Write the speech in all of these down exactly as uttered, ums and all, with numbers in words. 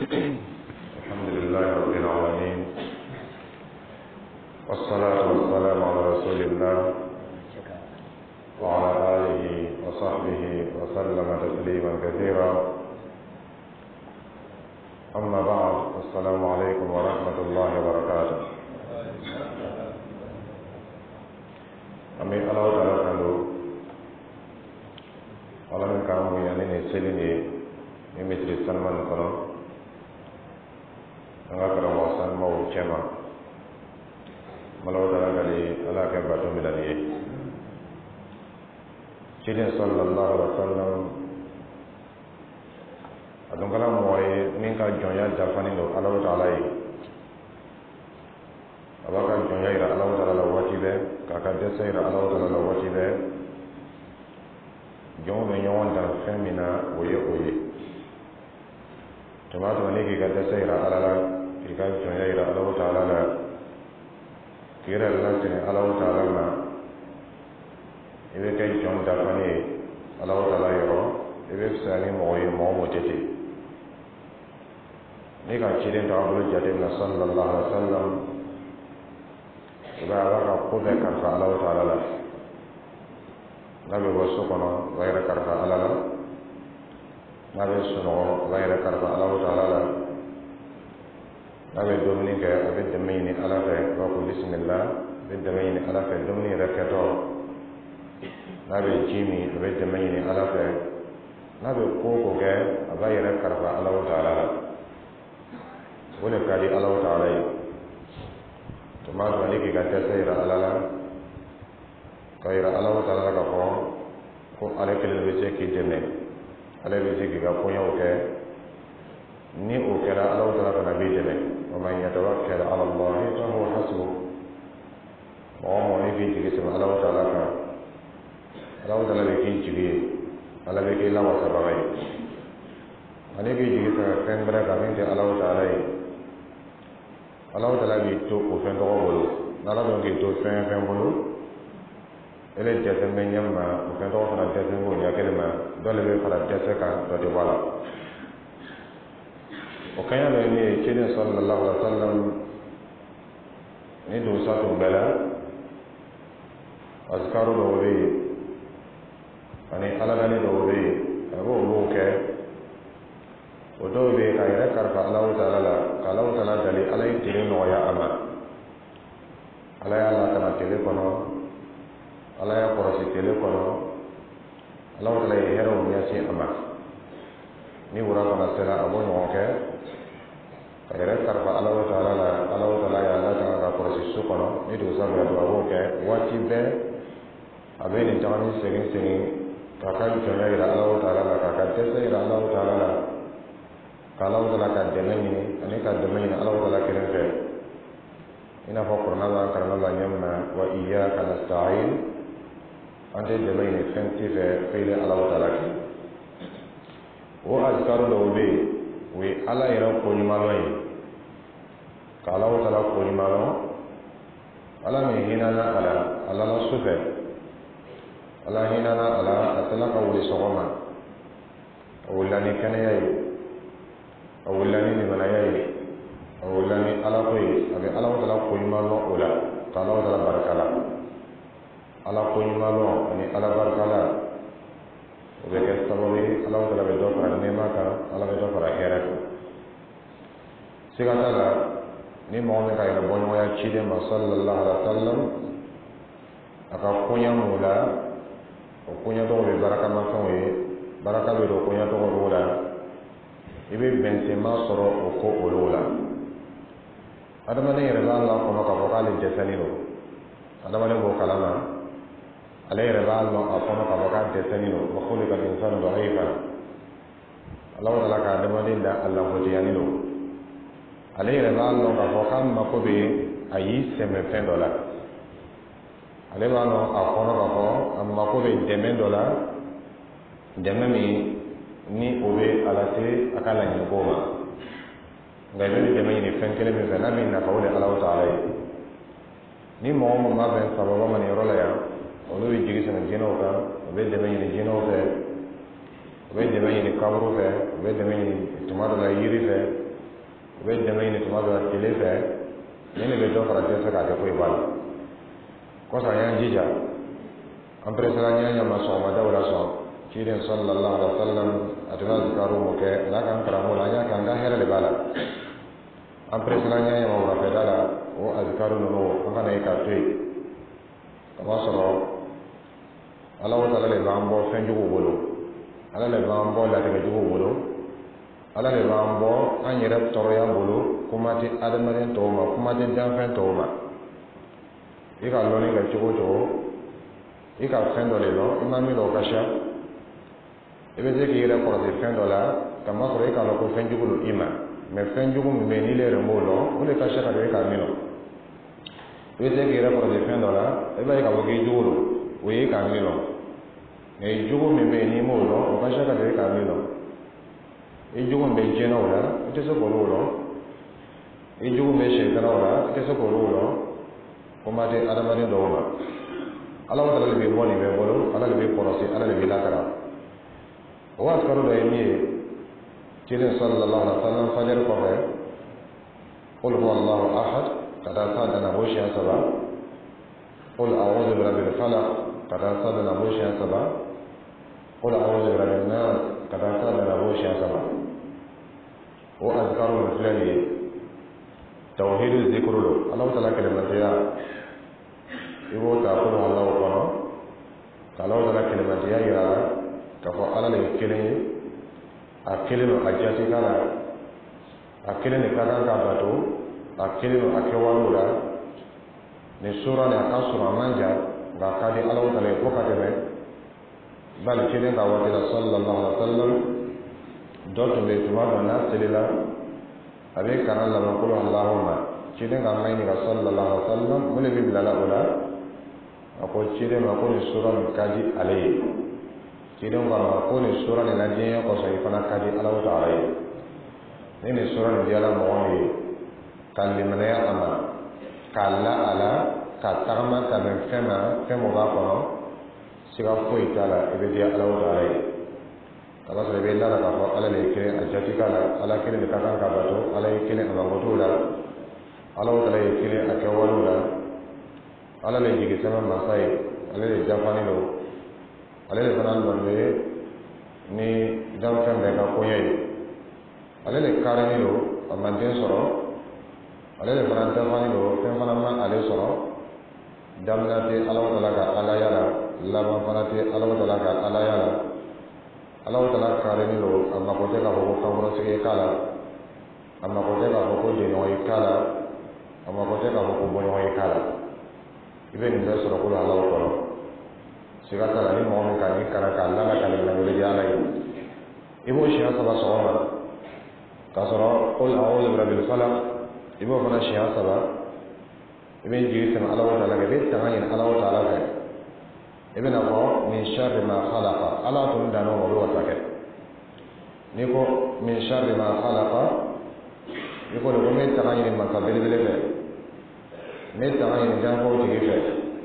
الحمد لله رب العالمين، والصلاة والسلام على رسول الله وعلى آله وصحبه وسلم تسليما كثيرا. أما بعد، السلام عليكم ورحمة الله وبركاته. أمي الله تعالى كندو ولم كانوا يعني نسلني مثل سلمان كرم angakara wasan mau cema malau dalam kali ala ke batu milani Nabi sallallahu alaihi wasallam adon kala moy minka jonya jafani do Allah taala yi abaka jonya ira Allah taala la watibe kaka desa ira Allah taala la watibe jomo nyon da femina oye oye tomato ne ki ka desa ira Allah ika jonya ira Allah taala la kira Allah tene Allah taala ma ibe kay jon da fani Allah taala yoro ibe sani moy mo mo tete ni ka chiden ta abul jade na sallallahu alaihi wasallam iba wa ko be ka Allah taala la nabi wasu kono gaira karfa Allah la nabi suno gaira karfa Allah taala la nabe domini ke abe demini ala fe ko bismillah be demini ala fe domini rakato nabe jimi abe demini ala fe nabe ko ko ke abaye rakarfa Allah taala wala kali Allah taala to ma wali ke gata sayra alala kayra Allah taala ka ko ko ale kele be se ki deme ale be se ki ga ko yaw ke ni o kala Allah taala ka nabi deme ومن يتوكل على الله فهو حسبه وما نفي جسم الله تعالى الله تعالى بكين جبي الله بكين لا وسبعي أنا بيجي جسم كان برا كمين تي الله تعالى الله تعالى بيتو كفن تقبلو نلا دون كيتو فن فن بلو إلى جسم من يما كفن تقبل جسم بلو يا كلمة دول بيفعل جسم كان تدبلا وكان لأني كده صلى الله عليه وسلم ندو ساتو بلا أذكارو دوري أني على غني دوري أبو لوكة ودوري كايرة كرفا الله تعالى الله تعالى دلي على يتلين ويا أما على الله تعالى تليفونه على يقرأسي تليفونه الله تعالى يهرم ياسي أما ni wura kana sera abo nyoke kayre karfa Allah taala la Allah taala ya la ta ka porsi sukono ni do sa ga do abo ke wati be abe ni tawani segin segin ka ka jona ira Allah taala la ka ka tesa ira Allah taala la ka Allah taala ka demeni ani ka demeni Allah taala kire fe ina fa qur'ana la karna la nyamma wa iyyaka nasta'in ante demeni fenti fe fe Allah taala ki wo azkaru da obe we ala yɛrɛ ko ɲuman ye ka ala taala ko ɲuman ala min hinana ala ala la sufɛ ala hinana ala a tila ka wuli sɔgɔma a wulila ni kɛnɛya ye a wulila ni limanaya ye a wulila ni ala ko ye a bɛ ala taala ko ɲuman o la ka ala taala barika la ala ko ɲuman ani ala barika la o bɛ kɛ sababu ye Allah taala bɛ dɔ fara nɛɛma kan Allah bɛ dɔ fara hɛrɛ kan siga t'a la ni mɔgɔ min ka yɛrɛ bɔ ɲɔgɔnya ciden ma sallallahu alaihi wa sallam a ka koɲɛ m'o la o koɲɛ tɔgɔ bɛ barakamafɛnw ye baraka bɛ don koɲɛ tɔgɔ dɔw la i bɛ bɛnsema sɔrɔ o ko olu la adamaden yɛrɛ b'a la kɔnɔ k'a fɔ k'ale dɛsɛlen don adamaden b'o kalama ale yɛrɛ b'a lɔn a kɔnɔ k'a fɔ k'a dɛsɛlen don wa khuliqa al-insanu da'ifa Allah taala ka adamaden da a lakodiyalen don ale yɛrɛ b'a lɔn k'a fɔ k'a mako bɛ a y'i sɛmɛ fɛn dɔ la ale b'a lɔn a kɔnɔ k'a fɔ a mako bɛ dɛmɛ dɔ la dɛmɛ min ni o bɛ a lase a ka laɲiniko ma nka i bɛ dɛmɛ ɲini fɛn kelen min fɛ n'a min nafa o de Allah taala ye ni mɔgɔ min ma bɛn sababa ma nin yɔrɔ la yan olu bɛ jigi sɛnɛ jinɛw kan u bɛ dɛmɛ ɲini jinɛw fɛ u bɛ dɛmɛ ɲini kaburu fɛ u bɛ dɛmɛ ɲini tuma dɔ la yiri fɛ be dɛmɛ ɲini tuma dɔ la tile fɛ ni ne bɛ dɔ fara dɛsɛ k'a kɛ foyi b'a la kɔsa an y'an jija an peresera an y'a ɲama sɔgɔmadaw la sɔn ciden sallallahu alaihi wa sallam a tun bɛ azikaru mun kɛ n'a kan karamɔgɔ la an y'a kɛ an ka hɛrɛ de b'a la an peresera an y'a ɲama wulafɛda la o azikaru ninnu an kana ye k'a to yen a b'a sɔrɔ ala wa taala de b'an bɔ fɛn juguw bolo ala de b'an bɔ latigɛ juguw bolo ala de b'an bɔ an yɛrɛ tɔɔrɔya bolo kuma tɛ adamaden tɔw ma kuma tɛ danfɛn tɔw ma i ka lɔnni kɛ cogo o cogo i ka fɛn dɔ de dɔn i ma min dɔn o ka ca i bɛ se k'i yɛrɛ kɔlɔsi fɛn dɔ la kamasɔrɔ i k'a dɔn ko fɛn jugu don i ma mɛ fɛn jugu min bɛ yen n'i yɛrɛ m'o dɔn o de ka ca ka don i k'a min dɔn i bɛ se k'i yɛrɛ kɔlɔsi fɛn dɔ la i b'a ye k'a fɔ k'i jugu don o ye i k'a min dɔn mɛ jugu min bɛ yen n'i m'o dɔn o ka ca ka don i k'a min dɔn i jugu min bɛ diɲɛnaw la i tɛ se k'olu dɔn i jugu min bɛ sɛtanaw la i tɛ se k'olu dɔn kuma tɛ adamaden dɔw ma ala wa taala de bɛ bɔ nin bɛɛ bolo ala de bɛ kɔlɔsi ala de bɛ lakara o azikaru dɔ ye min ye ciden sallallahu alaihi wa sallam fajiri kɔfɛ qul huwa allahu ahad ka taa s'a danna o siɲɛ saba qul a'udhu bi rabbil falaq ka taa s'a danna o siɲɛ saba qul a'udhu bi rabbin nas ka taa s'a danna o siɲɛ saba o azikaru min filɛ nin ye tawhidu zikru lo ala wa taala kɛlɛmatiya i b'o ta qul huwa allahu kɔnɔ ka ala wa taala kɛlɛmatiya yira la k'a fɔ ala de ye kelen ye a kelen don a jati k'a la a kelen de ka kan k'a bato a kelen don a kɛwalew la nin sura nin a ka sɔrɔ a man jan nka a ka di ala wa taala ye fo ka tɛmɛ bali ciden ka waati la sallallahu alaihi wa sallam dɔ tun bɛ tuma dɔ n'a selila a bɛ karan laban qul allahumma ciden ka maɲi nin ka sallallahu alaihi wa sallam mun de bɛ bila la o la a ko ciden ma ko nin sura nin ka di ale ye ciden ko a ma ko nin sura nin na diɲɛ kɔsɔn i fana ka di ala wa taala ye ni nin sura nin diyala mɔgɔ min ye ka limanaya a ma k'a la a la ka tagama ka bɛn fɛn ma fɛn min b'a kɔnɔ siga foyi t'a la i bɛ diya ala wa taala ye a b'a sɔrɔ i bɛ lala k'a fɔ ala de ye kelen a jati k'a la ala kelen de ka kan ka bato ala ye kelen a mankotow la ala wa taala ye kelen a kɛwalew la ala de ye jigisɛmɛ masa ye ale de jafanin don ale de fana nɔ bɛ ni danfɛn bɛɛ ka koɲɛ ye ale de karinin don a ma den sɔrɔ ale de fana dafanin don fɛn fana ma ale sɔrɔ daminɛ tɛ ala wa taala ka alaya la laban fana tɛ ala wa taala ka alaya la ala wa taala karinin don a mako tɛ k'a fɔ ko kankɔrɔsigi k'a la a mako tɛ k'a fɔ ko jɛɲɔgɔn ye k'a la a mako tɛ k'a fɔ ko bɔɲɔgɔn ye k'a la i bɛ nin bɛɛ sɔrɔ ko ala wa kɔrɔ siga t'a la ni mɔgɔ min ka nin kara k'a lala ka nin lawuli di ala ye i b'o siɲɛ saba sɔgɔma k'a sɔrɔ qul a'udhu bi rabbil falaq i b'o fana siɲɛ saba i bɛ jigi tɛmɛ ala wa taala fɛ i bɛ tanga ɲini ala wa taala fɛ i bɛna fɔ min sharri ma khalaqa ala tun danna o bɛ wasa kɛ n'i ko min sharri ma khalaqa i ko de ko n bɛ tanga ɲini masa belebele fɛ n bɛ tanga ɲini janfaw tigi fɛ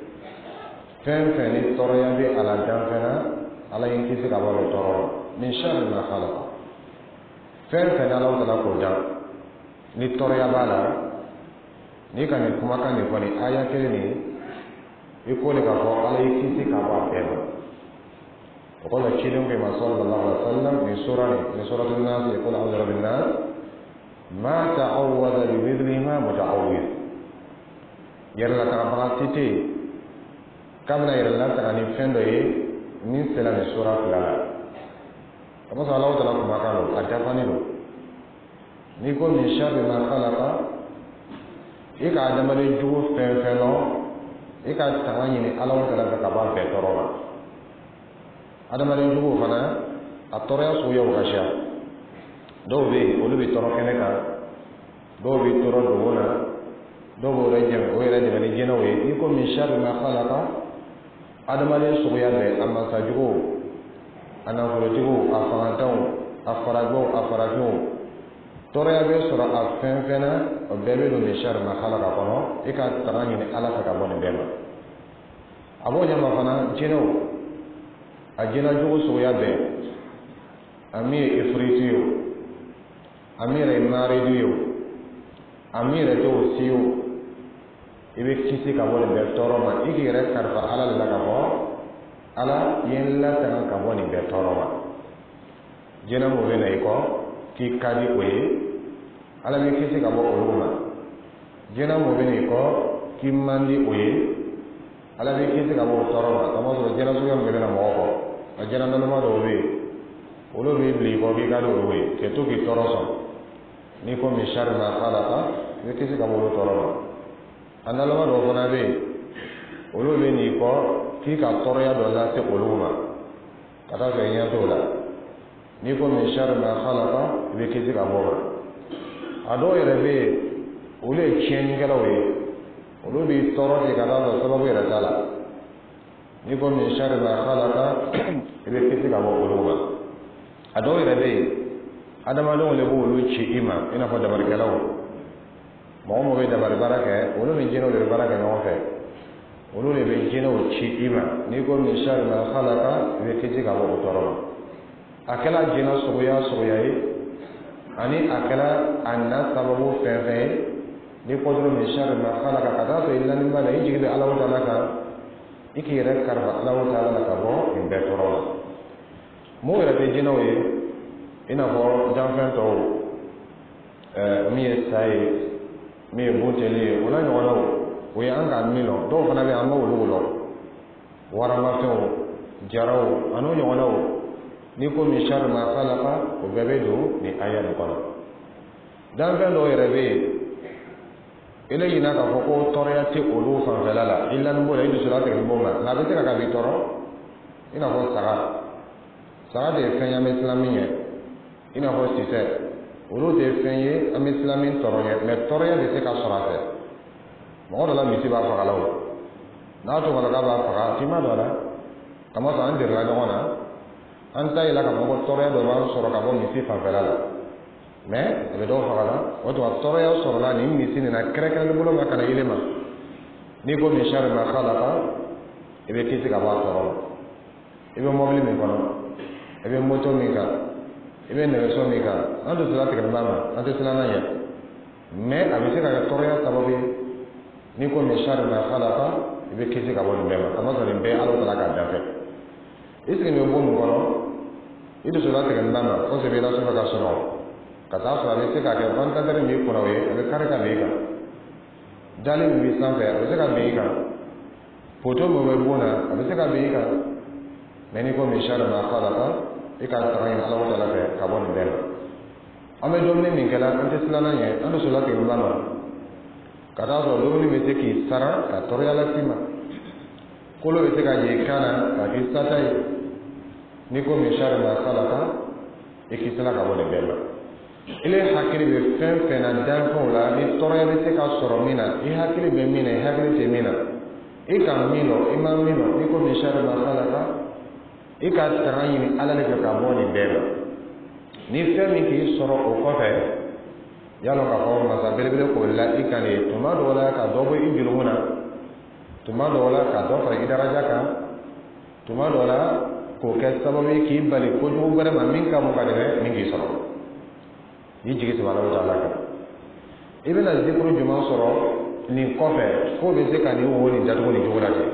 fɛn fɛn ni tɔɔrɔya bɛ a la danfɛn na ala ye n kisi ka bɔ o tɔɔrɔ ma min sharri ma khalaqa fɛn fɛn ni ala wa taala k'o dan ni tɔɔrɔya b'a la n'i ka nin kumakan nin fɔ nin aya kelen nin i ko de k'a fɔ ala y'i kisi ka bɔ a bɛɛ ma o kɔsɔn ciden ko ma sallallahu alaihi wa sallam nin sura nin nin suratul nas qul a'udhu bi rabbin nas ma ta'awwada bi mithliha muta'awwid yɛrɛlatabaga si tɛ yen k'a bɛna yɛrɛlataga ni fɛn dɔ ye min sera nin sura fila la a b'a sɔrɔ ala wa taala kumakan don a dafanin don n'i ko min sharri ma khalaqa i ka adamaden jugu fɛn fɛn dɔn i ka tanga ɲini ala wa taala fɛ ka bɔ a bɛɛ tɔɔrɔ ma adamaden jugu fana a tɔɔrɔya suguyaw ka ca dɔw bɛ yen olu bɛ tɔɔrɔ kɛnɛ kan dɔw bɛ tɔɔrɔ dogo na dɔw b'o yɛrɛ dɛmɛ o yɛrɛ dɛmɛ ni jinɛw ye i ko min sharri ma khalaqa adamaden suguya bɛɛ a mansajuguw a nafolotigiw a fangantanw a farajɛw a farafinw tɔɔrɔya bɛ sɔrɔ a fɛn fɛn na o bɛɛ bɛ don min sharri ma khalaqa kɔnɔ i ka tanga ɲini ala fɛ ka bɔ nin bɛɛ ma a b'o ɲɛma fana jinɛw a jinɛjugu suguya bɛɛ a min ye ifiriti ye o a min yɛrɛ ye naaridi ye o amire to siyo ibe kisi ka bɔ nin bɛɛ tɔɔrɔ ma i k'i yɛrɛ kalifa ala de la ka bɔ ala ye n latanga ka bɔ nin bɛɛ tɔɔrɔ ma jinɛ mun bɛ na i kɔ k'i ka di o ye ala b'i kisi ka bɔ olu ma jinɛ mun bɛ na i kɔ k'i man di o ye ala b'i kisi ka bɔ o tɔɔrɔ ma k'a sɔrɔ jinɛ suguya min bɛ na mɔgɔ kɔ a jinɛ nalama dɔw bɛ yen olu b'i bila i kɔ k'i ka di olu ye k'i to k'i tɔɔrɔ sɔn n'i ko min sari ma khalaqa i bɛ kisi ka bɔ olu tɔɔrɔ ma a nalama dɔw fana bɛ yen olu bɛ n'i kɔ k'i ka tɔɔrɔya dɔ lase olu ma ka taa sɔrɔ i ɲɛ t'o la n'i ko min sari ma khalaqa i bɛ kisi ka bɔ o ma a dɔw yɛrɛ bɛ yen olu ye tiɲɛnikɛlaw ye olu b'i tɔɔrɔ ten ka taa sɔrɔ sababu yɛrɛ t'a la n'i ko min sari ma khalaqa i bɛ kisi ka bɔ olu ma a dɔw yɛrɛ bɛ yen adamadenw de b'olu ci i ma i n'a fɔ dabarikɛlaw mɔgɔ mɔgɔ bɛ dabari baara kɛ olu ni jinɛw de bɛ baara kɛ ɲɔgɔn fɛ olu de bɛ jinɛw ci i ma n'i ko min sari ma khalaqa i bɛ kisi ka bɔ o tɔɔrɔ ma a kɛra jinɛ suguya suguya ye ani a kɛra a na sababu fɛn fɛn ye n'i ko dɔrɔn min sari ma khalaqa ka taa sɔrɔ i laninba la i jigi bɛ Alahu Taala kan i k'i yɛrɛ kalifa Alahu Taala la ka bɔ nin bɛɛ tɔɔrɔ ma mɔgɔw yɛrɛ bɛ jinɛw ye i n'a fɔ janfɛn tɔw ɛɛ min ye sa ye min ye buntɛli ye o n'a ɲɔgɔnnaw o ye an ka min lɔ dɔw fana bɛ yen an b'olu lɔ waramafɛnw jaraw an'o ɲɔgɔnnaw n'i ko min sari ma khalaqa o bɛɛ bɛ don nin aya nin kɔnɔ janfɛn dɔw yɛrɛ bɛ yen ele ɲina k'a fɔ ko tɔɔrɔya tɛ olu fanfɛla la i laninbo la i dusula tigɛli b'o ma nka a bɛ se ka k'a b'i tɔɔrɔ i n'a fɔ saga saga de ye fɛn ye an bɛ siran min ɲɛ i n'a fɔ sisɛ olu de ye fɛn ye an bɛ siran min tɔɔrɔ ɲɛ mɛ tɔɔrɔya bɛ se ka sɔrɔ a fɛ mɔgɔ dɔ la misi b'a faga la o n'a tun fɔra k'a b'a faga a t'i ma don a la kamasɔrɔ an delila ɲɔgɔn na an ta yɛlɛ ka fɔ ko tɔɔrɔya dɔ b'an sɔrɔ ka bɔ misi fanfɛla la mɛ a bɛ dɔw faga la o tuma tɔɔrɔya sɔrɔla nin misi nin na kɛrɛkɛrɛnnen bolo ma ka na yɛlɛ ma n'i ko min sari ma khalaqa i bɛ kisi ka bɔ a tɔɔrɔ ma i bɛ mɔbili min kɔnɔ i bɛ moto min kan i bɛ nɛgɛso min kan an tɛ sira tigɛ ba ma an tɛ siran n'a ɲɛ mɛ a bɛ se ka kɛ tɔɔrɔya sababu ye n'i ko min sari ma khalaqa i bɛ kisi ka bɔ nin bɛɛ ma k'a sɔrɔ nin bɛɛ Alahu Taala k'a danfɛ i sigilen bɛ bon min kɔnɔ i dusu la tigɛ ba ma o se bɛ i la sɔrɔ ka sɔrɔ ka taa sɔrɔ a bɛ se ka kɛ ventilateur min b'i kunna o ye a bɛ kari ka bin i kan dali min b'i sanfɛ a bɛ se ka bin i kan poto min bɛ bon na a bɛ se ka bin i kan mɛ n'i ko min sari ma khalaqa i ka taga ɲini Alahu Taala fɛ ka bɔ nin bɛɛ ma an bɛ dumuni min kɛla an tɛ siran n'a ɲɛ an dusu la tigɛ ba ma ka taa sɔrɔ dumuni bɛ se k'i sara ka tɔɔrɔya lase i ma kolo bɛ se ka jɛ i kan na ka k'i sata ye n'i ko min sari ma khalaqa i kisila ka bɔ nin bɛɛ ma ile hakili bɛ fɛn fɛn na danfɛnw la ni tɔɔrɔya bɛ se ka sɔrɔ min na i hakili bɛ min na i hakili tɛ min na i ka min dɔn i ma min dɔn n'i ko min sari ma khalaqa i ka tanga ɲini ala de fɛ ka bɔ nin bɛɛ ma ni fɛn min k'i sɔrɔ o kɔfɛ yalɔ k'a fɔ masa belebele k'o la i kan de tuma dɔw la ka dɔ bɔ i jurumu na tuma dɔw la ka dɔ fara i daraja kan tuma dɔw la k'o kɛ sababu ye k'i bali kojugu wɛrɛ ma min ka bon ka tɛmɛ min k'i sɔrɔ i jigi saba Alahu Taala kan i bɛna zikuru jumɛn sɔrɔ nin kɔfɛ fo bɛ se ka nin wo nin datugu nin cogo la ten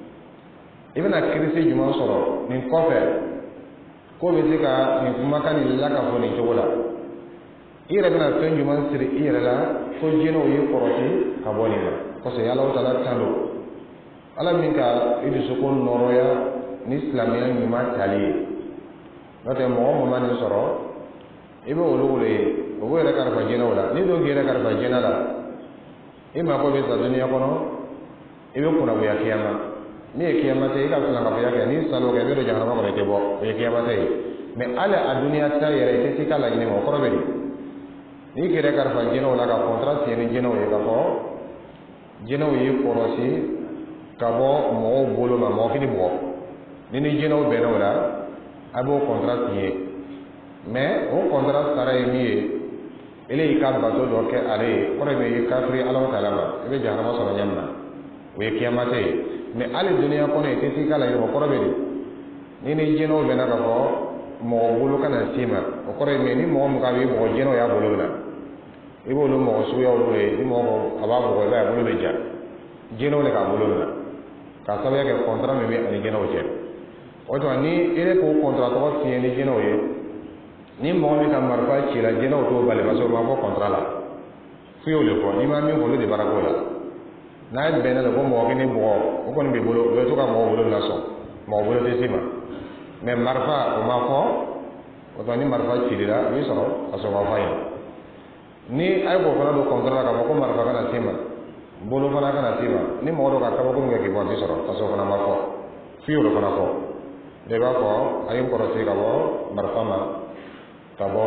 i bɛna kirisi jumɛn sɔrɔ nin kɔfɛ ko bɛ se ka nin kumakan nin lakafo nin cogo la i yɛrɛ bɛna fɛn jumɛn siri i yɛrɛ la ko jinɛw ye kɔrɔsi ka bɔ nin ma kosɛbɛ Alahu Taala tan don ala min ka i dusukun nɔrɔya ni silamɛya ɲuman tali ye n'o tɛ mɔgɔ mɔgɔ ma nin sɔrɔ i bɛ olu wolo ye o b'o yɛrɛ kalifa jinɛw la n'i dun k'i yɛrɛ kalifa jinɛ la i mako bɛ sa duniya kɔnɔ i bɛ kunnagoya kiyama n'i ye kiyama tɛ i ka filankafɔya kɛ n'i sal'o kɛ i bɛ don jahanama kɔnɔ i tɛ bɔ o ye kiyama tɛ ye mɛ hali a duniya ta yɛrɛ i tɛ se ka laɲini ma o kɔrɔ bɛ di n'i k'i yɛrɛ kalifa jinɛw la ka contrat signé ni jinɛw ye ka fɔ jinɛw y'i kɔlɔsi ka bɔ mɔgɔw bolo ma mɔgɔ k'i bugɔ ni ni jinɛw bɛnna o la a b'o contrat signé mɛ o contrat sara ye min ye ele y'i ka bato dɔ kɛ ale ye kɔrɔ bɛ i kafiri Alahu Taala ma i bɛ jahanama sɔrɔ ɲɛmin na o ye kiyama tɛ ye mɛ hali duniya kɔnɔ i tɛ se ka laɲini o kɔrɔ bɛ di ni ni jinɛw bɛnna ka fɔ mɔgɔ bolo kana s'i ma o kɔrɔ ye mɛ ni mɔgɔ min ka b'i bugɔ jinɛw y'a bolo la i b'olu mɔgɔ suguyaw n'o ye ni mɔgɔ a b'a bugɔ i b'a ye a bolo bɛ ja jinɛw de k'a bolo minɛ k'a sababuya kɛ contrat min bɛ ani jinɛw cɛ o tuma ni e de k'o contrat tɔgɔ signé ni jinɛw ye ni mɔgɔ min ka marifa ci la jinɛw t'o bali parce que o ma fɔ contrat la f'i y'o de fɔ n'i ma min fɔ olu de baara k'o la n'a ye bɛnna la ko mɔgɔ kelen bugɔ o kɔni b'i bolo o bɛ to ka mɔgɔ bolo mina sɔn mɔgɔ bolo tɛ s'i ma mais marifa o ma fɔ o tuma ni marifa cilila i bɛ sɔrɔ ka sɔrɔ o ma fɔ a ɲɛna ni a ye k'o fana don contrat la k'a fɔ ko marifa kana s'i ma bolo fana kana s'i ma ni mɔgɔ dɔ ka kabako min kɛ k'i bɔ a bɛ sɔrɔ ka sɔrɔ o fana ma fɔ f'i y'o de fana fɔ de b'a fɔ a ye n kɔrɔsi ka bɔ marifa ma ka bɔ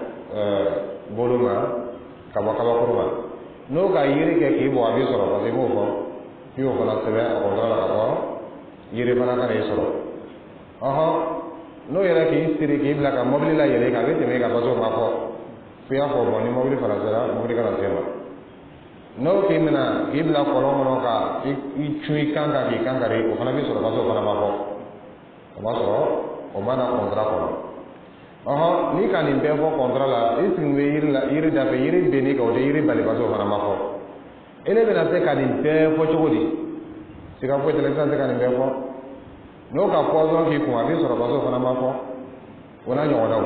bolo ma ka bɔ kabakuru ma n'o ka yiri kɛ k'i bɔ a bɛ sɔrɔ parce que i m'o fɔ f'i y'o fana sɛbɛn a contrat la ka bɔ yiri fana kana i sɔrɔ ɔhɔn n'o yɛrɛ k'i siri k'i bila ka mobili la yɛlɛ a bɛ tɛmɛ ka parce que o ma fɔ f'i y'a fɔ bɔn ni mobili fana sera mobili kana se ma n'o k'i minɛ k'i bila kɔlɔn kɔnɔ ka i cun i kan kan k'i kan kari o fana bɛ sɔrɔ parce que o fana ma fɔ o b'a sɔrɔ o ma na contrat kɔnɔ ɔhɔn n'i ka nin bɛɛ fɔ contrat la i sigi bɛ yiri la yiri da fɛ yiri benni kan o tɛ yiri bali parce que o fana ma fɔ e ne bɛna se ka nin bɛɛ fɔ cogo di siga foyi tɛ i bɛna se ka nin bɛɛ fɔ n'o ka poison k'i kun a bɛ sɔrɔ parce que o fana ma fɔ o n'a ɲɔgɔnnaw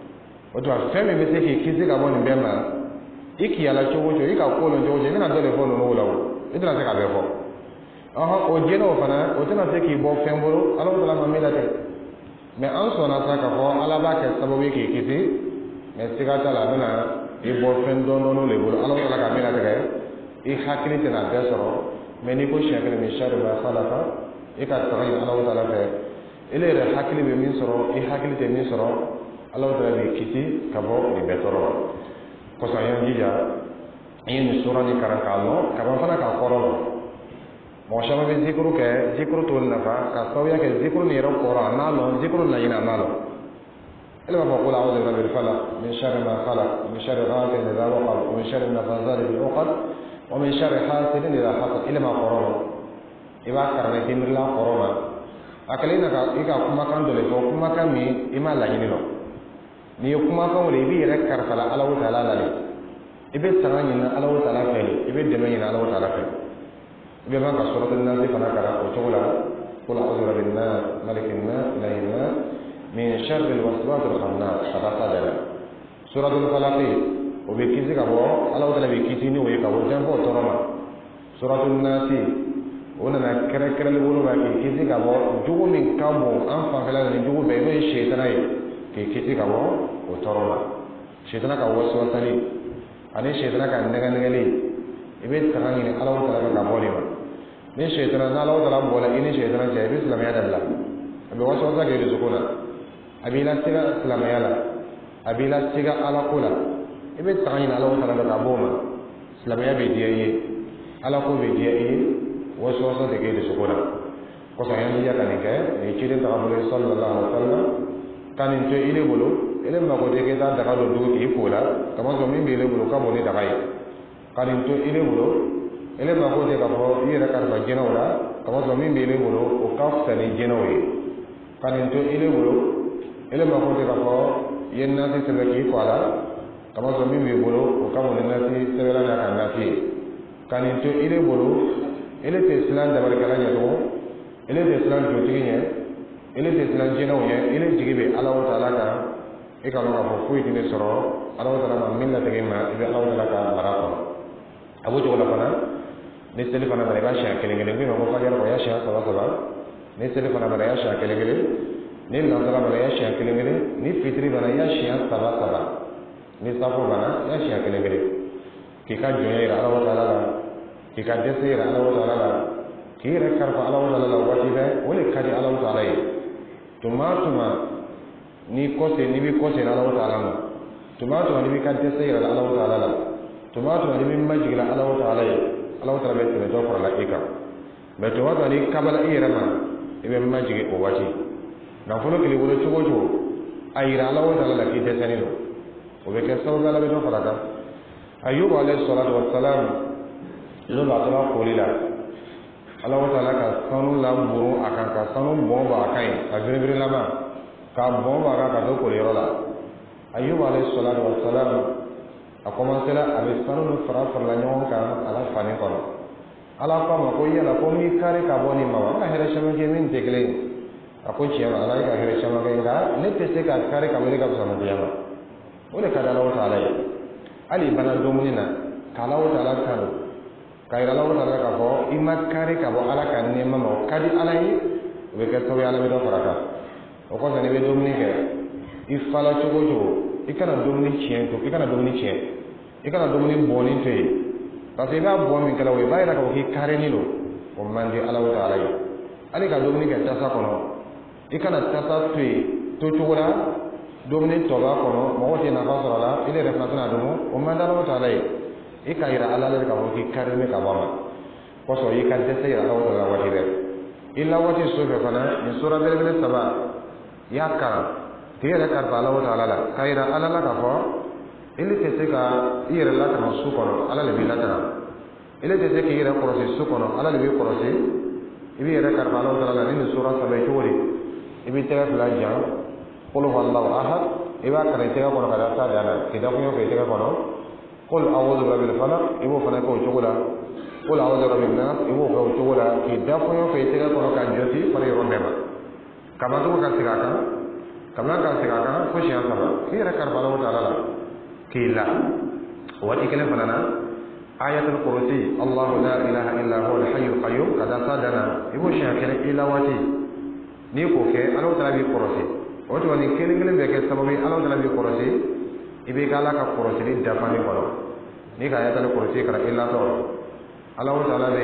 o tuma fɛn min bɛ se k'i kisi ka bɔ nin bɛɛ ma i kiyala cogo o cogo i ka ko dɔn cogo o cogo i bɛna dɔ de fɔ ninnu la o i tɛna se ka bɛɛ fɔ ɔhɔn o jinɛw fana o tɛna se k'i bɔ fɛn bolo ala tala ma min la tɛ mais an sɔnna sa k'a fɔ ala b'a kɛ sababu ye k'i kisi mais siga t'a la a bɛna i bɔ fɛn dɔɔnin de bolo ala tala ka min latigɛ i hakili tɛna bɛɛ sɔrɔ mais n'i ko siɲɛ kelen min sari ma falaka i ka taga yen ala tala fɛ ele yɛrɛ hakili bɛ min sɔrɔ i hakili tɛ min sɔrɔ ala tala b'i kisi ka bɔ nin bɛɛ tɔɔrɔ la kosɔn an y'an jija an ye nin sura nin kalan k'a lɔn ka ban fana k'a kɔrɔ lɔn mɔgɔ caman bɛ zikuru kɛ zikuru t'o nafa ka sababuya kɛ zikuru nin yɛrɛ kɔrɔ a n'a lɔn zikuru laɲini a n'a lɔn ele b'a fɔ ko a'udhu bi rabbil falaq min sharri ma khalaq min sharri ghasiqin idha waqab wa min sharri nafathati fil 'uqad wa min sharri hasidin idha hasad ele ma kɔrɔ lɔn i b'a karamɛ k'i la kɔrɔ ma a kɛlen na ka i ka kumakan dɔ de fɔ kumakan min i m'a laɲini lɔn n'i ye kumakan wele i b'i yɛrɛ karifala Alahu Taala la de i bɛ tanga ɲini Alahu Taala fɛ de i bɛ dɛmɛ ɲini Alahu Taala fɛ i bɛ ban ka suratul Nas fana kalan o cogo la qul a'udhu birabbin nas malikin nas ilahin nas min sharril waswasil khannas ka taa s'a bɛɛ la suratul Falaq o bɛ kisi ka bɔ Alahu Taala bɛ kisi ni o ye ka bɔ janfɔ tɔɔrɔ ma suratul Nas o nana kɛrɛkɛrɛnli woloba k'i kisi ka bɔ jugu min ka bon an fanfɛla la ni jugu bɛɛ n'o ye sitana ye k'i kisi ka bɔ o tɔɔrɔ la sitana ka waswasali ani sitana ka nɛgɛ-nɛgɛli i bɛ tanga ɲini Alahu Taala fɛ ka bɔ de ma ni sitana n'Alahu Taala bɔra i ni sitana cɛ i bɛ silamɛya dabila a bɛ waswasa kɛ i dusukun na a b'i lasiga silamɛya la a b'i lasiga Ala ko la i bɛ tanga ɲini Alahu Taala fɛ ka bɔ o ma silamɛya bɛ diya i ye Ala ko bɛ diya i ye waswasa tɛ kɛ i dusukun na kosɔn an y'an jija ka nin kɛ nin ye ciden tagabolo ye sallallahu alaihi wa sallam ka nin to i de bolo ele mago tɛ k'i taa daga dɔ dugu k'i ko la kamasɔrɔ min b'i bolo ka bon ni daga ye ka nin to i de bolo ele mago tɛ k'a fɔ i yɛrɛ kalifa jinɛw la kamasɔrɔ min b'i bolo o ka fisa ni jinɛw ye ka nin to i de bolo ele mago tɛ k'a fɔ i ye nasi sɛbɛn k'i ko a la kamasɔrɔ min b'i bolo o ka bon ni nasi sɛbɛnna n'a ka nasi ye ka nin to i de bolo ele tɛ siran dabarikɛla ɲɛ tugun ele tɛ siran jotigi ɲɛ ele tɛ siran jinɛw ɲɛ ele jigi bɛ Alahu Taala kan i ka dɔn k'a fɔ foyi tɛ ne sɔrɔ Alahu Taala ma min latigɛ i ma i bɛ Alahu Taala ka mara kɔnɔ a b'o cogo la fana ni seli fana nana i b'a siɲɛ kelen kelen n bɛ ma ko fajiri kɔ i y'a siɲɛ saba saba ni seli fana nana i y'a siɲɛ kelen kelen ni lansara nana i y'a siɲɛ kelen kelen ni fitiri nana i y'a siɲɛ saba saba ni safo nana i y'a siɲɛ kelen kelen k'i ka jɔnya jira Alahu Taala la k'i ka dɛsɛ jira Alahu Taala la k'i yɛrɛ kalifa Alahu Taala la waati bɛɛ o de ka di Alahu Taala ye tuma o tuma n'i kɔsegin n'i b'i kɔsegin Alahu Taala ma tuma o tuma n'i b'i ka dɛsɛ jira Alahu Taala la tuma o tuma n'i b'i majigin Alahu Taala ye Alahu Taala bɛ tɛmɛ dɔ farala i kan mais tuma o tuma n'i kabala i yɛrɛ ma i bɛ majigin o waati nafolo k'i bolo cogo o cogo a yira Alahu Taala la k'i dɛsɛlen don o bɛ kɛ sababu Ala bɛ dɔ fara kan Ayubu alayhi salatu wa salam n'o b'a tora koli la Alahu Taala ka sanu laburu a kan ka sanu bɔn bɔ a kan ye a biribirilama ka bɔn bɔ a kan ka to koliyɔrɔ la Ayubu alayhi salatu wa salam a commencé la a bɛ sanu ni fara farala ɲɔgɔn kan a la fani kɔnɔ ala ko a ma ko yala ko n b'i kari ka bɔ nin ma wa an ka hɛrɛ caman kɛ min tɛ kelen ye a ko tiɲɛ ala ye ka hɛrɛ caman kɛ nka ne tɛ se ka kari ka wele ka fisa mɔgɔya ma o de ka di Alahu Taala ye hali bana dumuni na ka Alahu Taala kanu ka yira Alahu Taala k'a fɔ i ma kari ka bɔ ala ka nɛɛma ma o ka di ala ye o bɛ kɛ sababu ye ala bɛ dɔ fara kan o kɔfɛ n'i bɛ dumuni kɛ i fala cogo o cogo i kana dumuni tiɲɛ to i kana dumuni tiɲɛ i kana dumuni bɔnni to yen parce que i b'a bɔ min kɛla o ye i b'a yira k'a fɔ k'i karinin don o man di Alahu Taala ye hali ka dumuni kɛ tasa kɔnɔ i kana tasa to yen to cogo la dumuni tɔ b'a kɔnɔ mɔgɔ tɛ nafa sɔrɔ a la i yɛrɛ fana tɛna dun o man di Alahu Taala ye i ka yira ala la k'a fɔ k'i karinin ka bɔ a ma kosɔn i ka dɛsɛ yira Alahu Taala waati bɛɛ i la waati so fɛ fana nin sura belebele saba i y'a kalan k'i yɛrɛ kalifa Alahu Taala la ka yira ala la k'a fɔ ele tɛ se ka i yɛrɛ latanga su kɔnɔ ala de b'i latanga ele tɛ se k'i yɛrɛ kɔlɔsi su kɔnɔ ala de b'i kɔlɔsi i b'i yɛrɛ kalifa Alahu Taala la ni nin sura saba ye cogo di i b'i tɛgɛ fila jan qul huwallahu ahad i b'a kalan i tɛgɛ kɔnɔ ka taa s'a dan na k'i da kuɲɔ fɛ i tɛgɛ kɔnɔ qul a'udhu birabbil falaq i b'o fana kɛ o cogo la qul a'udhu birabbin nas i b'o kɛ o cogo la k'i da kuɲɔ fɛ i tɛgɛ kɔnɔ ka jɔsi fari yɔrɔ bɛɛ ma kabatugu ka segin a kan kabila ka segin a kan fo siɲɛ saba k'i yɛrɛ kalifa Alahu Taala la k'i la waati kelen fana na ayatul kursi Allahu la ilaha illa huwa al-hayyul qayyum ka taa s'a dan na i b'o siɲɛ kelen i la waati n'i k'o kɛ Alahu Taala b'i kɔlɔsi o tuma nin kelen kelen bɛ kɛ sababu ye Alahu Taala b'i kɔlɔsi i bɛ k'ala ka kɔlɔsili dafani kɔnɔ n'i ka ayatul kursi kɛra i latɔ Alahu Taala bɛ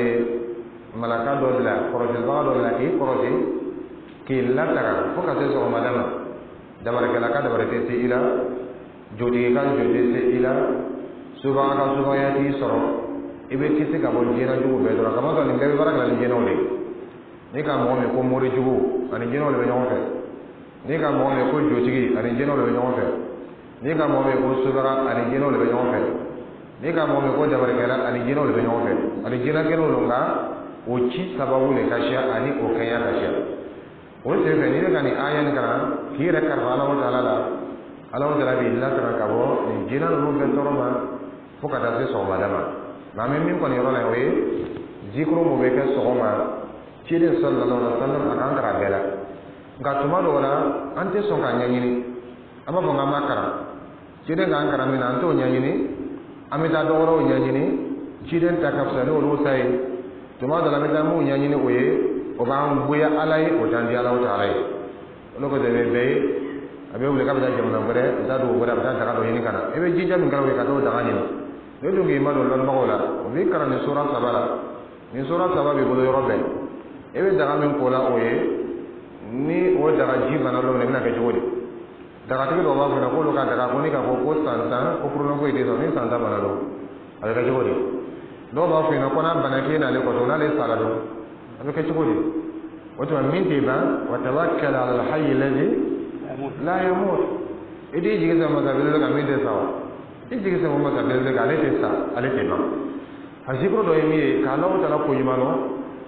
malaka dɔ bila kɔlɔsibaga dɔ bila k'i kɔlɔsi k'i lataga fo ka se sɔgɔmada ma dabarikɛla ka dabari tɛ se i la jotigi ka jo tɛ se i la subaga ka subagaya t'i sɔrɔ i bɛ kisi ka bɔ diɲɛ jugu bɛɛ dɔrɔn kamasɔrɔ nin bɛɛ bɛ baara kɛ ni jinɛw de n'i ka mɔgɔ min ko mori jugu ani jinɛw de bɛ ɲɔgɔn fɛ n'i ka mɔgɔ min ko jotigi ani jinɛw de bɛ ɲɔgɔn fɛ n'i ka mɔgɔ min ko subaga ani jinɛw de bɛ ɲɔgɔn fɛ n'i ka mɔgɔ min ko dabarikɛla ani jinɛw de bɛ ɲɔgɔn fɛ ani jinɛkɛlaw don nka o ci sababu de ka siya ani o kɛnya ka siya o sen fɛ n'i bɛ ka nin aya nin kalan k'i yɛrɛ kalifa Alahu Taala la Alahu Taala b'i latanga ka bɔ nin jinɛ ninnu bɛɛ tɔɔrɔ ma fo ka taa se sɔgɔmada ma nka an bɛ min kɔni yɔrɔ la o ye zikuru mun bɛ kɛ sɔgɔma ciden sallallahu alaihi wa sallam a kan kara bɛɛ la nka tuma dɔw la an tɛ sɔn k'a ɲɛɲini an b'a fɔ k'an b'a kalan ciden k'an kalan min na an t'o ɲɛɲini an bɛ taa dɔ wɛrɛw ɲɛɲini ciden ta ka fisa n'olu ta ye tuma dɔ la an bɛ taa mun ɲɛɲini o ye o b'an goya ala ye o t'an di Alahu Taala ye olu ko de bɛ bɛɛ ye a bɛ wuli k'a bɛ taa jamana wɛrɛ a bɛ taa dugu wɛrɛ a bɛ taa daga dɔ ɲini ka na i bɛ jija min kɛra o ye ka t'o daga ɲini ne dun k'i ma don lɔnnibagaw la o b'i kalan nin sura saba la nin sura saba b'i bolo yɔrɔ bɛɛ i bɛ daga min ko la o ye ni o daga ji bana dɔ minɛ i bɛna kɛ cogo di dagatigi dɔw b'a fɔ ɲɛna k'olu ka daga ko ni k'a fɔ ko san tan ko furunɔ foyi tɛ sɔrɔ ni san tan bana don a bɛ kɛ cogo di dɔw b'a fɔ ɲɛna ko n'a bana k'e n'ale kɔsɔn n'ale sara don a bɛ kɛ cogo di o tuma min tɛ ban wa tawakkal ala al-hayy alladhi la yamut i t'i jigi sɛbɛn masa belebele kan min tɛ sa wa i jigi sɛbɛn masa belebele kan ale tɛ sa ale tɛ ban a zikuru dɔ ye min ye ka Alahu Taala ko ɲuman dɔn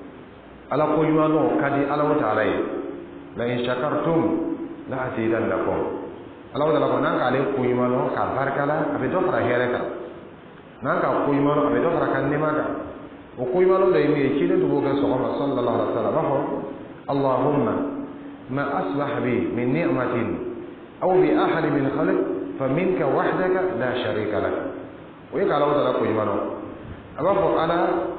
ala ko ɲuman dɔn ka di Alahu Taala ye la in shakartum la azidannakum Alahu Taala ko n'an k'ale ko ɲuman dɔn k'a barika la a bɛ dɔ fara hɛrɛ kan n'an ka ko ɲuman dɔn a bɛ dɔ fara kan nɛɛma kan o ko ɲuman dɔn de ye min ye ciden dugu kɛ sɔgɔma sallallahu alaihi wa sallam a b'a fɔ Allahumma ما أصبح بي من نعمة أو بأحد من خلق فمنك وحدك لا شريك لك ويك على وضع لكو يمانو أبقى على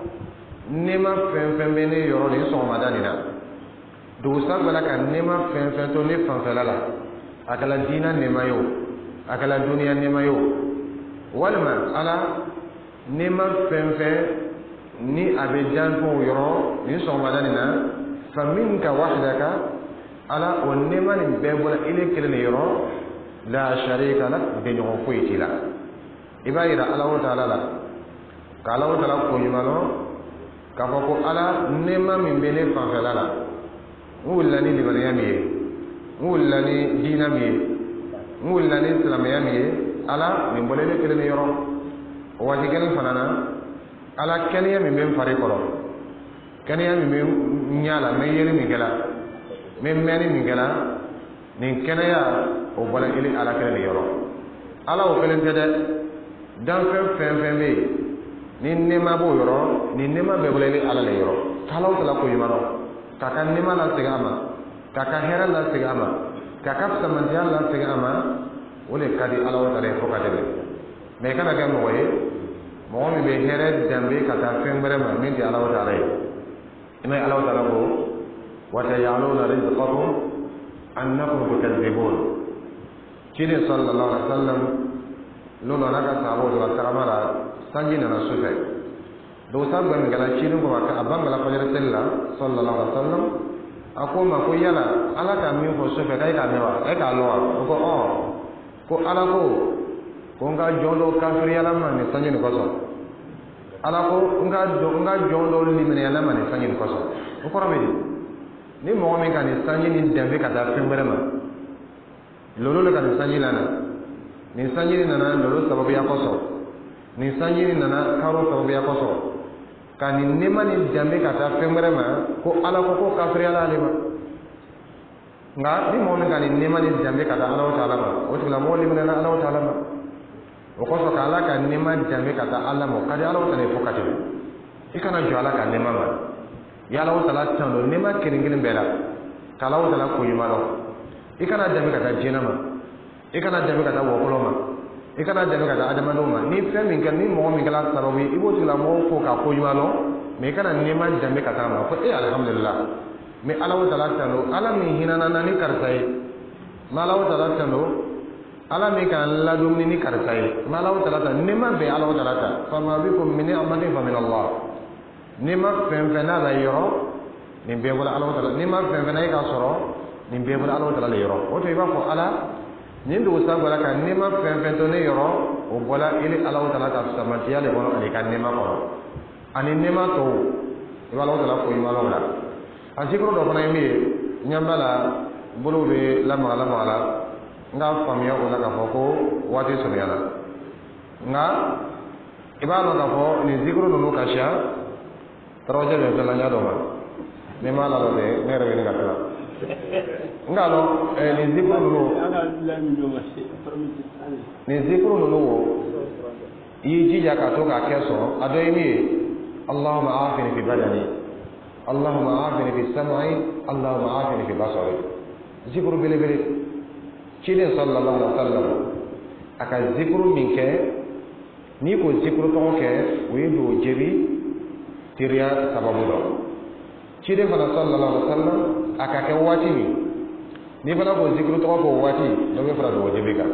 نعمة فن فن بني يروني سوى مداننا دوستان بلك نعمة فن فن توني فن فلالا أكلا دينا نعمة يو أكلا دنيا نعمة يو ولما على نعمة فن فن ni abejan ko yoro ni so madanina faminka wahdaka ala o nema ni bɛɛ bɔra ile kelen yɔrɔ la sharika la de ɲɔgɔn foyi t'i la i b'a yira Alahu Taala la ka Alahu Taala ko ɲuman dɔn k'a fɔ ko ala nema min bɛ ne fanfɛla la n wulila ni limaniya min ye n wulila ni diina min ye n wulila ni silamɛya min ye ala nin bɔra ile kelen yɔrɔ o waati kelen fana na ala kɛnɛya min bɛ n fari kɔrɔ kɛnɛya min bɛ n ɲa la n bɛ yeli min kɛla n bɛ mɛnni min kɛla nin kɛnɛya o bɔra ili ala kelen de yɔrɔ ala o kelen tɛ dɛ dan fɛn fɛn fɛn bɛ yen ni nɛma b'o yɔrɔ ni nɛma bɛɛ bɔra ala le yɔrɔ k'alaw tala ko ɲuman k'a ka nɛma lasegin a ma k'a ka hɛrɛ lasegin a ma k'a ka samantiya lasegin a ma o de ka di alaw tala ye fo ka tɛmɛ mɛ i kana kɛ mɔgɔ ye mɔgɔ min bɛ hɛrɛ danbe ka taa fɛn wɛrɛ ma min tɛ alaw tala ye i ma ye alaw tala ko وَتَجْعَلُونَ رِزْقَكُمْ أَنَّكُمْ تُكَذِّبُونَ ciden sallallahu alaihi wasallam lono naga sabo do taramara sanji nana sufe do sabba mi gala ciden ko ka abanga la fajar sella sallallahu alaihi wasallam akoma ko yala ala ka mi ko sufe kai ka mewa e ka lowa ko o ko ala ko ko nga jondo kafiri yala man ni sanji ko so ala ko nga do nga jondo limene yala man ni sanji ko so ko ramedi ni mo mi kan ni sanji ni dembe ka ta fembere ma lolo le kan sanji lana ni sanji nana lolo sababu ya koso ni sanji nana karo sababu ya koso kan ni nema ni dembe ka ta fembere ma ko ala ko ko kafiri ala alima nga ni mo mi kan ni nema ni dembe ka ta ala taala ma o tula mo limene na ala taala ma o koso ka ala ka nema dembe ka ta ala mo kadi ala taala fo kati ikana jo ala ka nema ma yala o tala tando nema kiringin bela kala o tala ko yimalo ikana dami kata jenama ikana dami kata wokoloma ikana dami kata adamadoma ni fɛn min kɛ ni mɔgɔ min kɛla sababu ye i b'o tigila mɔgɔ ko ka ko yimalo mais ikana nema dami kata ma ko eh alhamdulillah mais ala o tala tando ala min hinana na ni karisa ye ma ala o tala tando ala min kan ladumuni ni karisa ye ma ala o tala ta nema bɛ ala o tala ta fama bikum min ni'matin fa min Allah ni ma fɛn fɛn n'a la yɔrɔ nin bɛɛ bɔra ala tala ni ma fɛn fɛn na e ka sɔrɔ nin bɛɛ bɔra ala tala le yɔrɔ o to i b'a fɔ ala nin dogo sa bɔra kan ni ma fɛn fɛn to ne yɔrɔ o bɔra ili ala tala ka samantiya le kɔnɔ ani ka nɛma kɔnɔ ani nɛma tɔw i b'a ala tala ko ɲumanw la a sikoro dɔ fana ye min ye ɲɛ b'a la bolow bɛ lamaga lamaga la n ka faamuya o la k'a fɔ ko waati surunyana nka i b'a dɔn k'a fɔ nin sikoro ninnu ka ca tarawaje bɛ fɛn la ɲa dɔ ma ni ma la dɔ tɛ ne yɛrɛ bɛ ne ka fɛn la nka lɔ nin zikuru ninnu nin zikuru ninnu wo i y'i jija ka to k'a kɛ sɔrɔ a dɔ ye min ye Allahumma aafini fi badani Allahumma aafini fi sam'i Allahumma aafini fi basari zikuru belebele ciden sallallahu alaihi wa sallam a ka zikuru min kɛ n'i ko zikuru tɔgɔ kɛ o ye do jebi teriya sababu dɔ ciden fana sallallahu alaihi wasallam a ka kɛ waati min n'i fana ko zikiri tɔgɔ k'o waati dɔ bɛ fara dogo jebi kan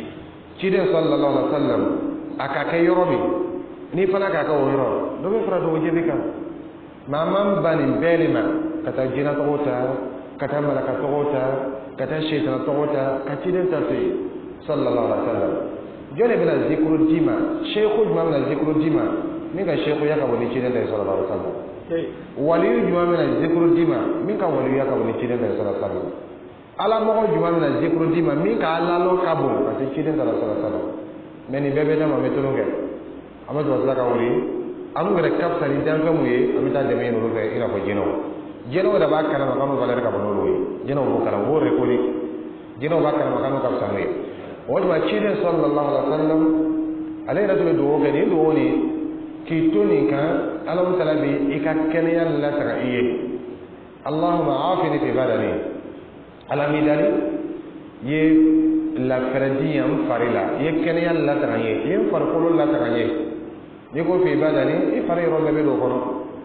ciden sallallahu alaihi wasallam a ka kɛ yɔrɔ min n'i fana ka kɛ o yɔrɔ dɔ bɛ fara dogo jebi kan maa man ba nin bɛɛ de ma ka taa jinɛ tɔgɔ ta ka taa malaka tɔgɔ ta ka taa shetana tɔgɔ ta ka ciden ta to yen sallallahu alaihi wasallam jɔn de bɛna zikiri d'i ma sheikhu jumɛn bɛna zikiri d'i ma min ka sheikhu ya ka bɔ ni ciden ta ye sallallahu alaihi wasallam waliyu jumɛn bɛna zikuru d'i ma min ka waliyu ya ka bɔ ni ciden ta ye sallallahu alaihi wasallam ala mɔgɔ jumɛn bɛna zikuru d'i ma min ka ala lɔ ka bon ka se ciden ta la sallallahu alaihi wasallam mais nin bɛɛ bɛ dama an bɛ tunu kɛ an bɛ sɔrɔ sira ka wuli an b'u yɛrɛ ka fisa ni danfɛn mun ye an bɛ taa dɛmɛ ɲini olu fɛ i n'a fɔ jinɛw jinɛw yɛrɛ b'a kalama k'an n'u valeur ka bɔ n'olu ye jinɛw b'o kalama u b'o récolter jinɛw b'a kalama k'an n'u ka fisa n'u ye o tuma ciden sallallahu alaihi wasallam ale yɛrɛ tun bɛ dugawu kɛ nin dugawu nin k'i to nin kan ala tala bɛ i ka kɛnɛya lataga i ye Allahumma aafini fi badani ala mi dali ye lafɛrɛdi yan n fari la i ye kɛnɛya lataga n ye i ye n farikolo lataga n ye n'i ko fi badani i fari yɔrɔ bɛɛ bɛ don o kɔnɔ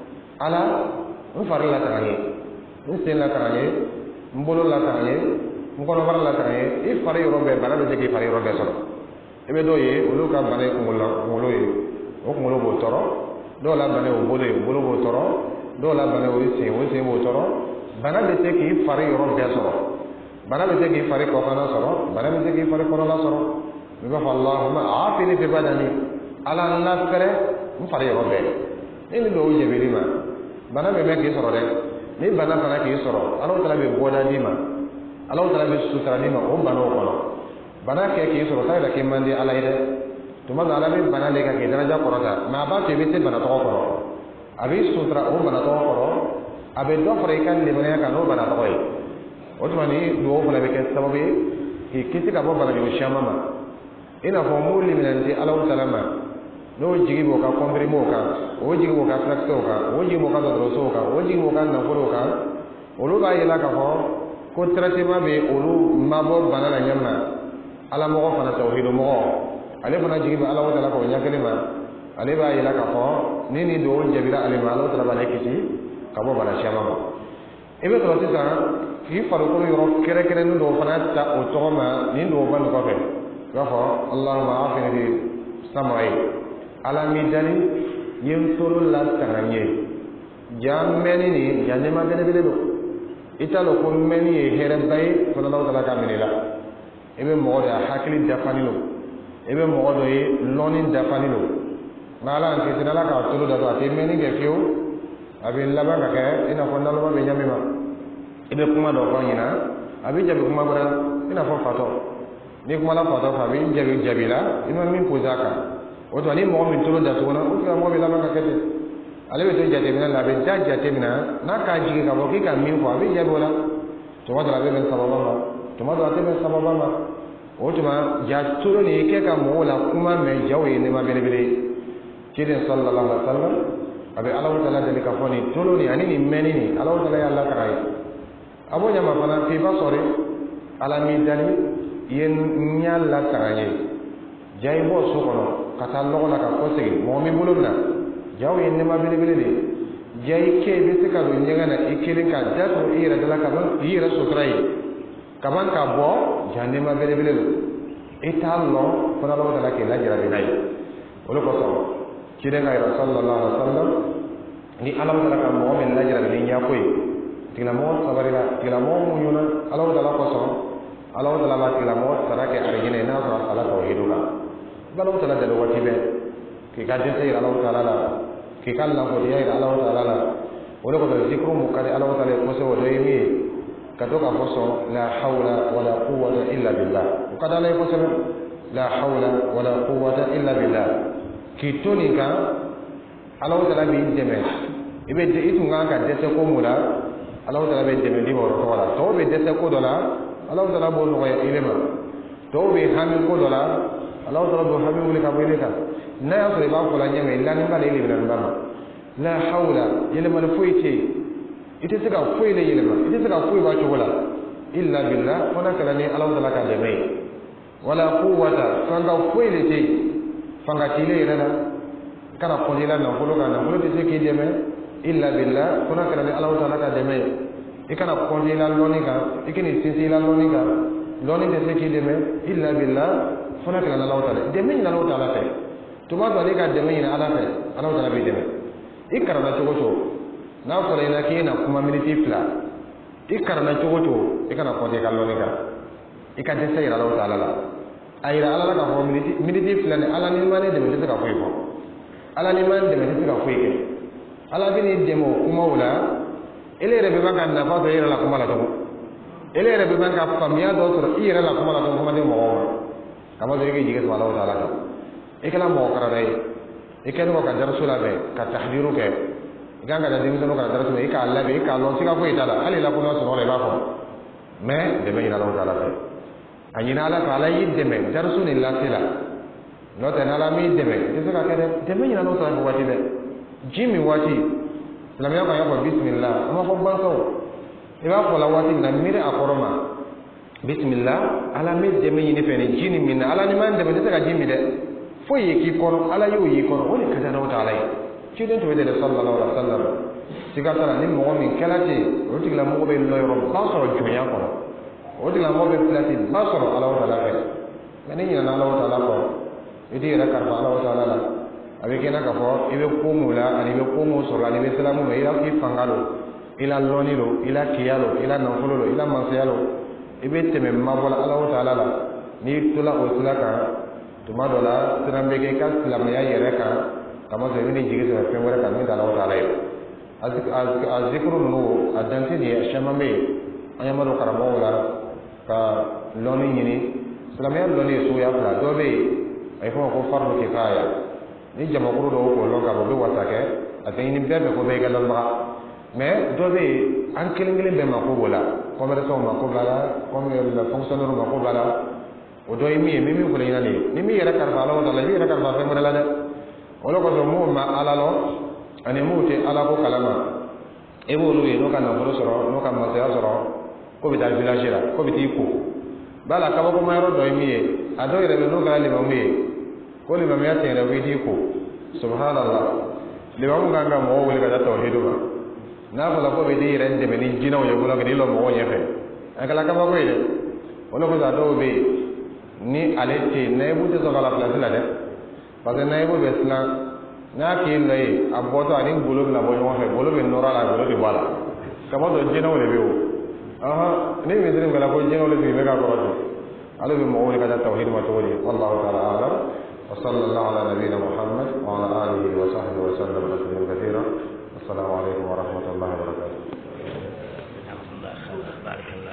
ala n fari lataga n ye n sen lataga n ye n bolo lataga n ye n kɔnɔbara lataga n ye i fari yɔrɔ bɛɛ bana bɛ se k'i fari yɔrɔ bɛɛ sɔrɔ i bɛ dɔw ye olu ka bana ye kunkolo ye o kunkolo b'o tɔrɔ dɔw la bana ye o bolo ye o bolo b'o tɔrɔ dɔw la bana ye o sen o sen b'o tɔrɔ bana bɛ se k'i fari yɔrɔ bɛɛ sɔrɔ bana bɛ se k'i fari kɔfana sɔrɔ bana bɛ se k'i fari kɔnɔla sɔrɔ i b'a fɔ Allahumma aafini fi badani ala n lafɛrɛ n fari yɔrɔ bɛɛ ni nin dɔw jɛbili ma bana bɛ mɛn k'i sɔrɔ dɛ ni bana fana k'i sɔrɔ Ala tala bɛ bɔda d'i ma Ala tala bɛ sutura d'i ma o banaw kɔnɔ bana kɛ k'i sɔrɔ t'a yɛrɛ k'i man di Ala ye dɛ tuma dɔ Ala bɛ bana de ka k'i daraja kɔrɔta mais a b'a to i bɛ se bana tɔgɔ kɔrɔ a bɛ sutura o bana tɔgɔ kɔrɔ a bɛ dɔ fara i ka lemaniya kan n'o bana tɔgɔ ye o tuma ni dugawu fana bɛ kɛ sababu ye k'i kisi ka bɔ bana jugu caman ma ina fo muli minanti alaw talama no jigi bo ka komprimo ka o jigi bo ka tracto ka o jigi bo ka doroso ka o jigi bo ka nafolo ka olu ba yela ka fo ko traitement be olu mabo banala nyamna ala mo fana tawhidu mo ale fana jigi ba alaw tala ko nyakele ma ale ba yela ka fo ni ni do jabira ale ma alaw tala ba lekiti ka bo bala shama ma ebe to tisa ki faru ko yoro kere kere no do fana ta o to ma ni do ban ko fe ga fo allahumma afini bi samai ala mi dali yem tolo la tanganye jammeni ni janne ma bele bele do italo ko meni e here bay ko law tala kaminila ebe mo da hakili dafanilo ebe mo do e lonin dafanilo mala anke tinala ka tolo da to te meni ge fiu abi laba ka ke ina ko ndalo ba be nyamima ebe kuma do ko nyina abi jabi kuma bora ina fo fato ni kuma la fato fa bi jabi jabila ina min pozaka o to ni mo min tolo da to na o to mo be laba ka kete ale be to jate mina la be jate mina na ka jigi ka bo ki ka min ko abi jabi wala to wa da be ben sababa ma to ma do ate ben sababa ma o to ma ja tolo ni ke ka mo la kuma me jawe ni ma bele bele kidin sallallahu alaihi wasallam abe alaw tala dali ka foni tolo ni ani ni meni ni alaw tala ya Allah karai abo nyama fana fi ba sore ala mi dali yen nyalla taraye jay bo so kono kata logo la ka ko segi mo mi buluna jaw yen ne ma bele bele de jay ke be se ka do nyanga na ikilin ka dato ira dala ka ban ira so trai kaban ka bo jande ma bele bele itallo fana law tala ke la jara be nay wala ko so kiden ga sallallahu alaihi wasallam ni alaw tala ka mo men la jara be nya koy tigla mo sabarila tigla mo munyuna alaw tala ko so alaw tala ba tigla mo sarake arjine na so ala tawhiduka balaw tala dal wati be ki gadde tay alaw tala la ki kala ko diya alaw tala la wala ko zikru mu kadi alaw tala ko so do yimi katoka foso la hawla wala quwwata illa billah kada la ko so la hawla wala quwwata illa billah ki tonika alaw tala bi deme ibe de itunga ka dese ko mula alaw tala be deme di boro wala to be dese ko dola alaw tala bo no ya ilema to be hamin ko dola alaw tala bo hamin wuli ka boyle ka na ya so ba ko la nyame illa ni bale ile bilan bama la hawla yelema le foyte ite sika foyle yelema ite sika foy ba chogola illa billah fona kala ni alaw tala ka deme wala quwwata fanga foyle te fanga tile yela kana kolila na holo kana holo te seki deme illa billah fona kala ni alaw tala ka deme ikana kolila loni ka ikini sisi la loni ka loni te seki deme illa billah fona kala alaw tala deme ni alaw tala te to ba do ka deme ni ala te alaw tala bi deme ikara na chogo cho na ko ina ki na kuma miniti fla ikara na chogo cho ikana kolila loni ka ikade sai alaw tala la ayira ala ka fo miniti miniti fla ni ala ni mane deme te ka fo ko ala ni mane deme te ka fo ke ala bi ni demo kuma wala ele rebe banga na fa do yera la kuma la to ele rebe banga famia do to yera la kuma la to kuma de mo kama do yegi jige to Allah taala ka ikala mo kara dai ikene ko ka darasula be ka tahdiru ke ganga da dimi to ka darasula ika Allah be ika lo sika ko itala ali la kuma so le ba ko me de be ina Allah taala be anyina ala taala yidde me darasula illa sila no ta nala mi de me de saka kede de me ina Allah taala wati be jimi wati lamya ko yako bismillah ama ko banko e ba ko la wati na mire akoroma bismillah ala mi de me ni fene jini min ala ni man de me daga jimi de fo yi ki kono ala yo yi kono woni kada na wata alai ci den to de sallallahu alaihi wasallam siga tala ni mo min kalati o tigla mo be lo yoro ba so jonya ko o tigla mo be plati ba so ala wata ala fe ngani ni na ala wata ala ko idi ra ka ala wata ala abe kena ka fo ibe ko mula ani be ko mo so la ni be salamu no ila ki fangalo ila lonilo ila kiyalo ila nafolo ila mansayalo ibe teme mabola Allah taala la ni tula o tula ka tuma dola tirambe ke ka salamu ya yere ka kama se ni jige se fe wala ka ni Allah taala yo azikru no adanti ni shamame ayamaro karamo wala ka loni ni salamu ya loni so ya fla dobe ay fo ko fardu kifaya ni jama kuru do ko longa bo wata ke atay ni bebe ko be galal ma mais do be an kelen kelen be ma ko wala comme le son ma ko bala comme le fonctionnaire ma ko bala o do mi mi mi ko le ina ni ni mi yara karfa ala wala mi yara karfa fe mo la de wala ko so mo ma ala lo ani mo te ala ko kalama e bo lu no kan no soro no kan ma se soro ko bi dal village la ko bi ti ko bala ka ko ma yaro do mi e ado ire no ga le mo mi ko le ma ya te ra wi di ko subhanallah le ma mo ganga mo wole ga tawhidu ba na ko la ko be di rende me ni jina o yo ko ni lo mo nyefe akala ka ma ko ile wala ko da do be ni ale te na bu te so kala place la de parce que na bu be sna na ki lay aboto ani bolo na bo yo fe bolo be nora la bolo de bala ka mo do jina o le be o aha ni me dire ngala ko jina o le be be ka ko ro ale be mo wole ga tawhid ma to wali wallahu ta'ala a'lam وصلى الله على نبينا محمد وعلى آله وصحبه وسلم تسليما كثيرا. السلام عليكم ورحمة الله وبركاته.